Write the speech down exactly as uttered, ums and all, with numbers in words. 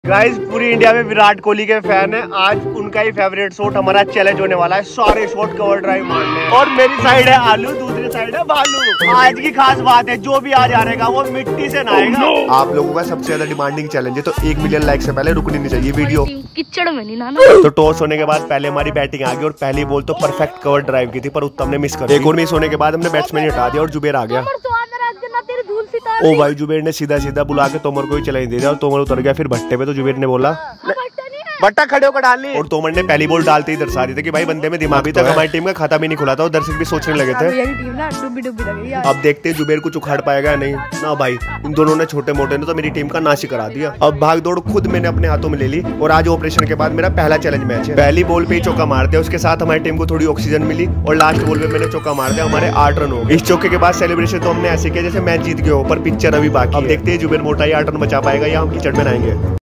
Guys पूरी India में विराट कोहली के फैन है। आज उनका ही फेवरेट शॉट हमारा चैलेंज होने वाला है, सारे शॉट कवर ड्राइव मारने हैं। और मेरी साइड है आलू, दूसरी साइड है भालू। आज की खास बात है, जो भी आज हारेगा वो मिट्टी से नहाएगा। oh, no! आप लोगों का सबसे ज्यादा डिमांडिंग चैलेंज है, तो एक मिलियन लाइक से पहले रुकनी नहीं चाहिए वीडियो। किचड़ में नहीं नहाना। तो टॉस होने के बाद पहले हमारी बैटिंग आ गई और पहली बॉल तो परफेक्ट कवर ड्राइव की थी, पर उत्तम ने मिस कर दी। एक और मिस होने के बाद हमने बैट्समैन हटा दिया और जुबेर आ गया। ओ भाई जुबेर ने सीधा सीधा बुला के तोमर को ही चलाई दे दिया और तोमर उतर गया फिर भट्टे पे। तो जुबेर ने बोला भट्टा खड़े होकर डालनी, और तोमर ने पहली बॉल डालते ही दर्शा दी थी कि भाई बंदे में दिमाग। अभी तक हमारी टीम का खाता भी नहीं खुला था और दर्शक भी सोचने लगे थे अब देखते हैं जुबेर कुछ उखाड़ पाएगा नहीं ना। भाई इन दोनों ने छोटे मोटे ने तो मेरी टीम का नाश करा दिया। अब भाग दौड़ खुद मैंने अपने हाथों में ले ली और आज ऑपरेशन के बाद मेरा पहला चैलेंज मैच है। पहली बॉल पे ही चौका मार दिया, उसके साथ हमारी टीम को थोड़ी ऑक्सीजन मिली और लास्ट बॉल पे मैंने चौका मार दिया। हमारे आठ रन हो गए। इस चौके के बाद सेलिब्रेशन तो हमने ऐसे किया जैसे मैच जीत गए हो, पर पिक्चर अभी बाकी। अब देखते हैं जुबेर मोटा ही आठ रन बचा पाएगा या हम कीचड़ में आएंगे।